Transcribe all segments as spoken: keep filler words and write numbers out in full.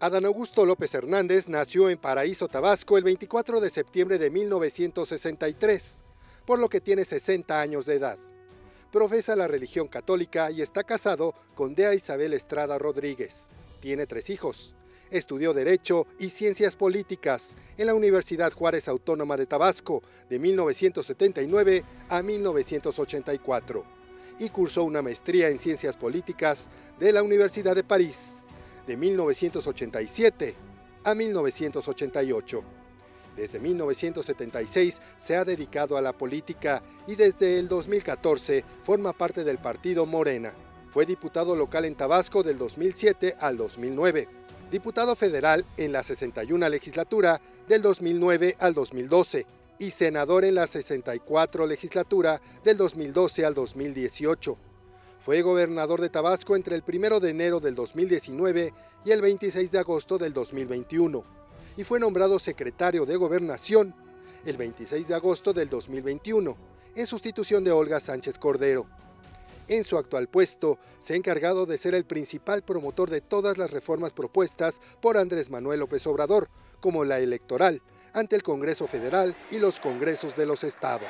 Adán Augusto López Hernández nació en Paraíso, Tabasco, el veinticuatro de septiembre de mil novecientos sesenta y tres, por lo que tiene sesenta años de edad. Profesa la religión católica y está casado con Dea Isabel Estrada Rodríguez. Tiene tres hijos. Estudió Derecho y Ciencias Políticas en la Universidad Juárez Autónoma de Tabasco de mil novecientos setenta y nueve a mil novecientos ochenta y cuatro y cursó una maestría en Ciencias Políticas de la Universidad de París de mil novecientos ochenta y siete a mil novecientos ochenta y ocho. Desde mil novecientos setenta y seis se ha dedicado a la política y desde el dos mil catorce forma parte del partido Morena. Fue diputado local en Tabasco del dos mil siete al dos mil nueve, diputado federal en la sesenta y una legislatura del dos mil nueve al dos mil doce y senador en la sesenta y cuatro legislatura del dos mil doce al dos mil dieciocho. Fue gobernador de Tabasco entre el primero de enero del dos mil diecinueve y el veintiséis de agosto del dos mil veintiuno, y fue nombrado secretario de Gobernación el veintiséis de agosto del dos mil veintiuno, en sustitución de Olga Sánchez Cordero. En su actual puesto, se ha encargado de ser el principal promotor de todas las reformas propuestas por Andrés Manuel López Obrador, como la electoral, ante el Congreso Federal y los Congresos de los Estados.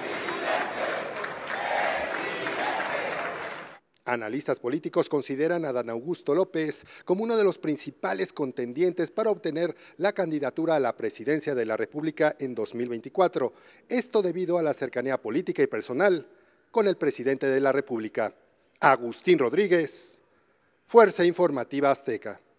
Analistas políticos consideran a Adán Augusto López como uno de los principales contendientes para obtener la candidatura a la presidencia de la República en dos mil veinticuatro, esto debido a la cercanía política y personal con el presidente de la República. Agustín Rodríguez, Fuerza Informativa Azteca.